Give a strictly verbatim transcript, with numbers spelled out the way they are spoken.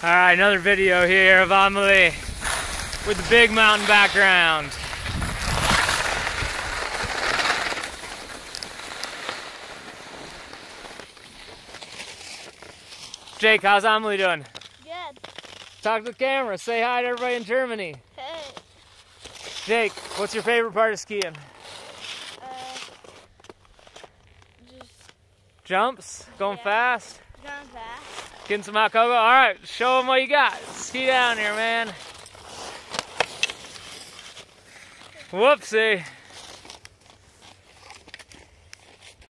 Alright, another video here of Amelie with the big mountain background. Jake, how's Amelie doing? Good. Talk to the camera. Say hi to everybody in Germany. Hey. Jake, what's your favorite part of skiing? Uh, just Jumps? Going Yeah. fast? going fast. Getting some hot cocoa? Alright, show them what you got. Ski down here, man. Whoopsie.